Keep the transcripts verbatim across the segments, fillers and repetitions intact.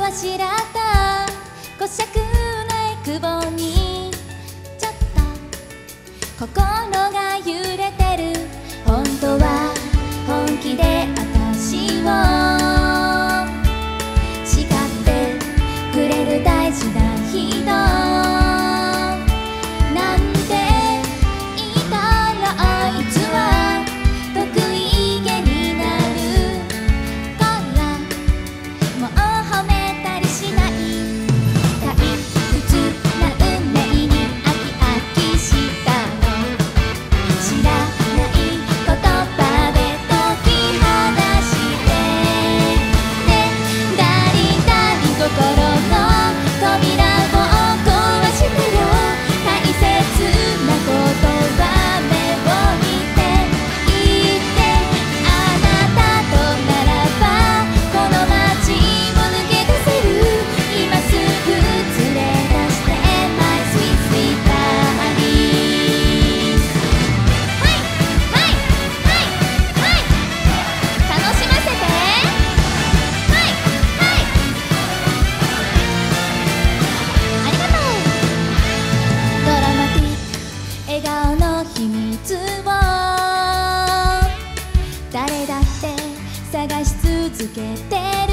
あしらったこしゃくないくぼにちょっと心が揺れてる。本当は本気で私を叱ってくれる大事な人なんて言ったらあいつは得意げになるからもう褒めたりしない。退屈な運命に飽き飽きしたの知らない言葉で解き放してでダリダリ心の扉を壊してよ。大切なことは目を見て言ってあなたとならばこの街を抜け出せる。今すぐ連れ出して My sweet sweet darling。 はいはいはいはい楽しませて。はいはいありがとう。ドラマティック笑顔の秘密を誰だって探し続けてる。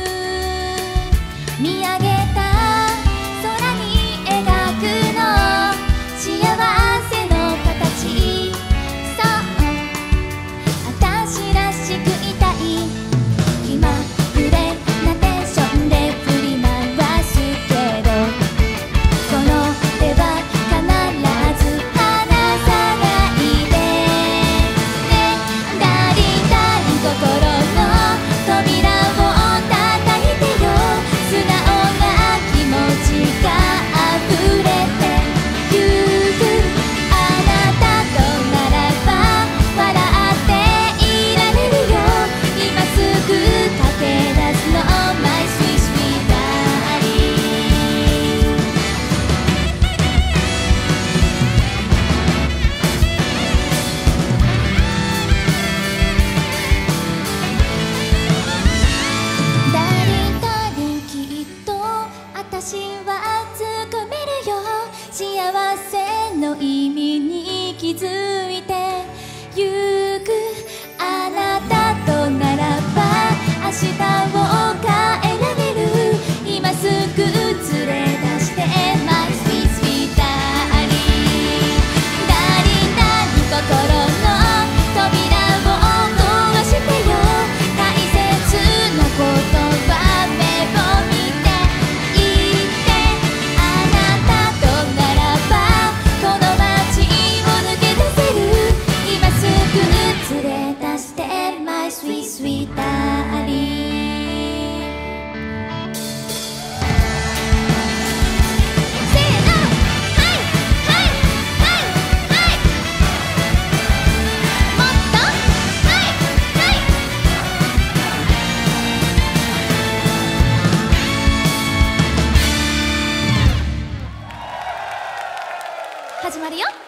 見上げた空に描くの幸せの形。そう私らしくいたい。気まぐれなテンションで振り回すけどこの手は必ず離さないでね。ダリダリ心の扉を叩いてよ。素直な気持ちが溢れてゆく。あなたとならば笑っていられるよ。今すぐ駆け出すの My sweet sweet darling。 ダリンダリンきっと私はつかめるよ。幸せの意味に気づいてゆく。あなたとならば明日を変えられる。今すぐ連れ出して My sweet sweet darling。 ダリンダリン心の扉を壊してよ。大切なことは目を見て言ってあなたとならばこの街を抜け出せる。今すぐ連れ出して My sweet sweet darling。 せーのはいはいはいはいもっとはいはい始まるよ。